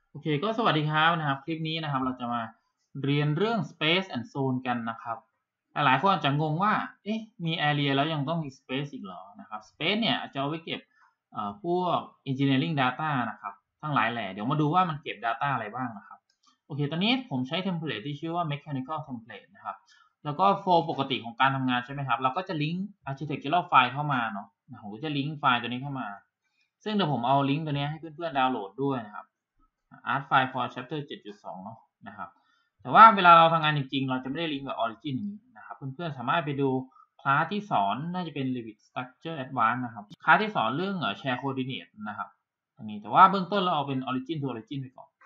โอเคก็สวัสดีครับคลิปนี้นะครับเราจะมาเรียนเรื่อง Space and Zone กันนะครับหลายๆคนอาจจะงงว่าเอ๊ะมี Area แล้วยังต้องมี Space อีกเหรอนะครับ Space เนี่ยจะเอาไว้เก็บพวก Engineering Data นะครับทั้งหลายแหล่เดี๋ยวมาดูว่ามันเก็บ Data อะไรบ้างนะครับโอเคตอนนี้ผมใช้ Template ที่ชื่อว่า Mechanical Template นะครับแล้วก็โฟล์ปกติของการทำงานใช่ไหมครับเราก็จะลิงก์ Architectural File เข้ามาเนาะผมก็จะลิงก์ไฟล์ตัวนี้เข้ามาซึ่งเดี๋ยวผมเอาลิงก์ตัวนี้ให้เพื่อนๆดาวน์โหลดด้วยนะครับArt File for Chapter 7.2 เนาะนะครับแต่ว่าเวลาเราทำงานจริงๆเราจะไม่ได้ลิงก์แบบ Origin อย่างนี้นะครับเพื่อนๆสามารถไปดูคลาสที่สอนน่าจะเป็น Revit Structure Advanced นะครับคลาสที่สอนเรื่องShare Coordinate นะครับอันนี้แต่ว่าเบื้องต้นเราเอาเป็น Origin to Origin ไปก่อน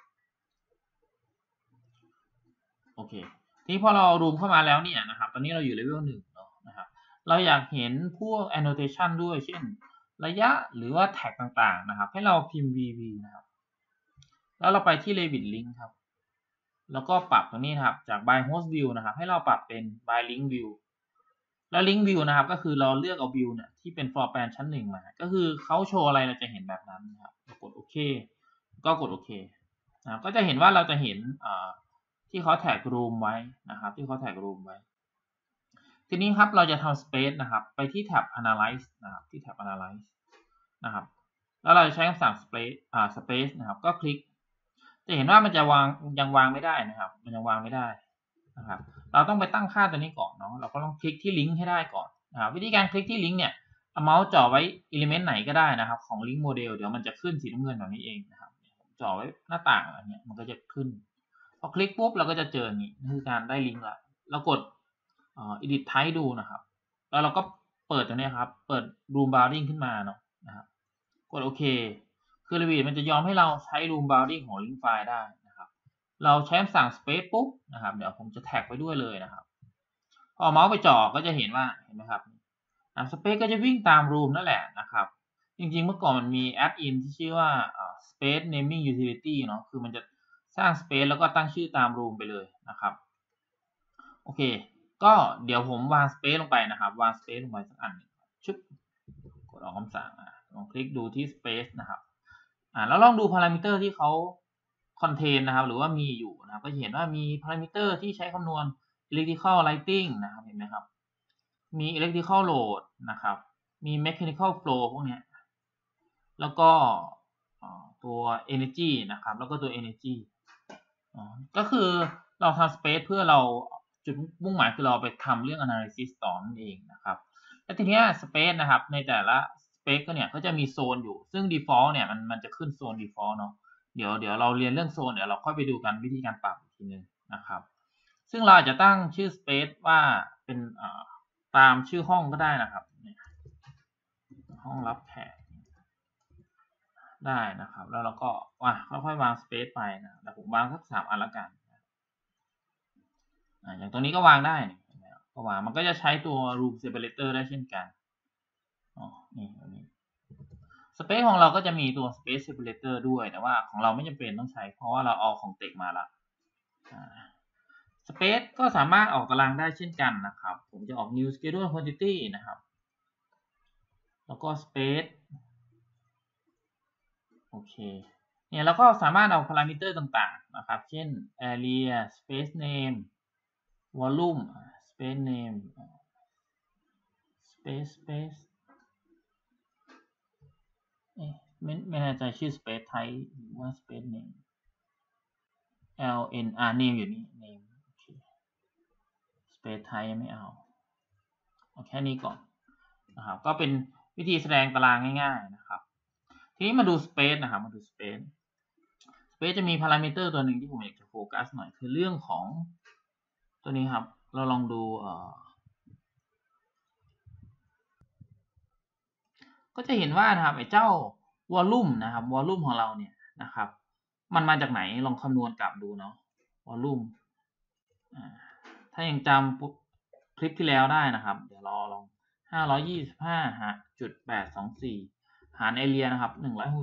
โอเคทีนี้พอเรารูมเข้ามาแล้วเนี่ยนะครับตอนนี้เราอยู่เลเวล1เนาะนะครับเราอยากเห็นพวก annotation ด้วยเช่นระยะหรือว่าแท็กต่างๆนะครับให้เราพิมพ์ VB นะครับแล้วเราไปที่ Revit Link ครับแล้วก็ปรับตรงนี้นะครับจาก by host view นะครับให้เราปรับเป็น by link view แล้ว link view นะครับก็คือเราเลือกเอา view เนี่ยที่เป็น floor plan ชั้น1มาก็คือเขาโชว์อะไรเราจะเห็นแบบนั้นนะครับกดโอเคก็กดโอเคนะครับก็จะเห็นว่าเราจะเห็นที่เขาแท็ก room ไว้นะครับที่เขาแท็ก room ไว้ทีนี้ครับเราจะทำ space นะครับไปที่แท็บ analyze นะครับที่แท็บ analyze นะครับแล้วเราจะใช้คำสั่ง space นะครับก็คลิกจะเห็นว่ามันจะยังวางไม่ได้นะครับมันยังวางไม่ได้นะครับเราต้องไปตั้งค่าตัวนี้ก่อนเนาะเราก็ต้องคลิกที่ลิงก์ให้ได้ก่อนนะครับวิธีการคลิกที่ลิงก์เนี่ยเอาเมาส์จ่อไว้ element ไหนก็ได้นะครับของลิงก์โมเดลเดี๋ยวมันจะขึ้นสีน้ำเงินแบบนี้เองนะครับจ่อไว้หน้าต่างอะไรเงี้ยมันก็จะขึ้นพอคลิกปุ๊บเราก็จะเจอนี่คือการได้ลิงก์ละเรากดedit type ดูนะครับแล้วเราก็เปิดตัวนี้ครับเปิด room bounding ขึ้นมาเนาะนะครับกดโอเคคือ Revit มันจะยอมให้เราใช้ room bounding ของ link file ได้นะครับเราใช้คำสั่ง space ปุ๊บนะครับเดี๋ยวผมจะแท็กไปด้วยเลยนะครับพอเมาส์ไปจ่อก็จะเห็นว่าเห็นไหมครับspace ก็จะวิ่งตาม room นั่นแหละนะครับจริงๆเมื่อก่อนมันมี add-in ที่ชื่อว่าspace naming utility เนาะคือมันจะสร้าง space แล้วก็ตั้งชื่อตาม room ไปเลยนะครับโอเคก็เดี๋ยวผมวาง space ลงไปนะครับวาง space ลงไปสักอันหนึ่งชึบกดออกคำสั่งลองคลิกดูที่ space นะครับแล้วลองดูพารามิเตอร์ที่เขาคอนเทนนะครับหรือว่ามีอยู่นะครับก็จะเห็นว่ามีพารามิเตอร์ที่ใช้คำนวณ electrical lighting นะครับเห็นไหมครับมี electrical load นะครับมี mechanical flow พวกนี้แล้วก็ตัว energy นะครับแล้วก็ตัว energy ก็คือเราทำ space เพื่อเราจุดมุ่งหมายคือเราไปทำเรื่อง analysis ต่อนั่นเองนะครับและทีนี้ space นะครับในแต่ละ space ก็เนี่ยก็จะมีโซนอยู่ซึ่ง default เนี่ยมันจะขึ้นโซน default เนาะเดี๋ยวเราเรียนเรื่องโซนเดี๋ยวเราค่อยไปดูกันวิธีการปรับอีกทีนึงนะครับซึ่งเราอาจจะตั้งชื่อ space ว่าเป็นตามชื่อห้องก็ได้นะครับห้องรับแขกได้นะครับแล้วเราก็ค่อยๆวาง space ไปนะแต่ผมวางสัก3 อันละกันอย่างตัวนี้ก็วางได้ก็วางมันก็จะใช้ตัว room separator ได้เช่นกันนี่ตัวนี้ space ของเราก็จะมีตัว space separator ด้วยแต่ว่าของเราไม่จำเป็นต้องใช้เพราะว่าเราเอาของเต็กมาละspace ก็สามารถออกตารางได้เช่นกันนะครับผมจะออก new schedule quantity นะครับแล้วก็ space โอเคเนี่ยแล้วก็สามารถเอาพารามิเตอร์ต่างๆนะครับเช่น area space name volume space name space ไม่แน่ใจชื่อ space type หรือว่า space name name อยู่นี่ name โอเค space type ยังไม่เอาแค่นี้ก่อนนะครับก็เป็นวิธีแสดงตารางง่ายๆนะครับทีนี้มาดู space นะครับมาดู space จะมีพารามิเตอร์ตัวหนึ่งที่ผมอยากจะโฟกัสหน่อยคือเรื่องของตัวนี้ครับเราลองดูก็จะเห็นว่านะครับไอ้เจ้าวอลลุ่มนะครับวอลลุ่มของเราเนี่ยนะครับมันมาจากไหนลองคำนวณกลับดูเนาะวอลลุ่มถ้ายังจำคลิปที่แล้วได้นะครับเดี๋ยวลอง525.824หารเอเรียนะครับ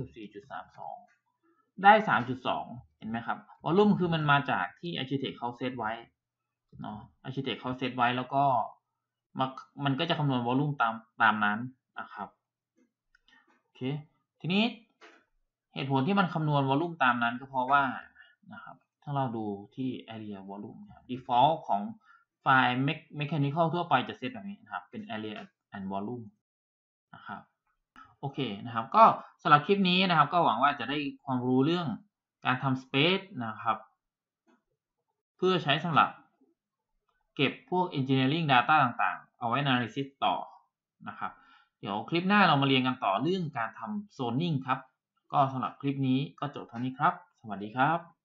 164.32ได้3.2เห็นไหมครับวอลลุ่มคือมันมาจากที่ Architect เขาเซตไว้เนาะ Architect เขาเซตไว้แล้วก็มันก็จะคำนวณวอลลุ่มตามนั้นนะครับโอเคทีนี้เหตุผลที่มันคำนวณวอลลุ่มตามนั้นก็เพราะว่านะครับถ้าเราดูที่ area volume default ของไฟล์ mechanical ทั่วไปจะเซตแบบนี้นะครับเป็น area and volume นะครับโอเคนะครับก็สำหรับคลิปนี้นะครับก็หวังว่าจะได้ความรู้เรื่องการทำ space นะครับเพื่อใช้สำหรับเก็บพวก engineering data ต่างๆเอาไว้ analysis ต่อนะครับเดี๋ยวคลิปหน้าเรามาเรียนกันต่อเรื่องการทำ zoning ครับก็สำหรับคลิปนี้ก็จบเท่านี้ครับสวัสดีครับ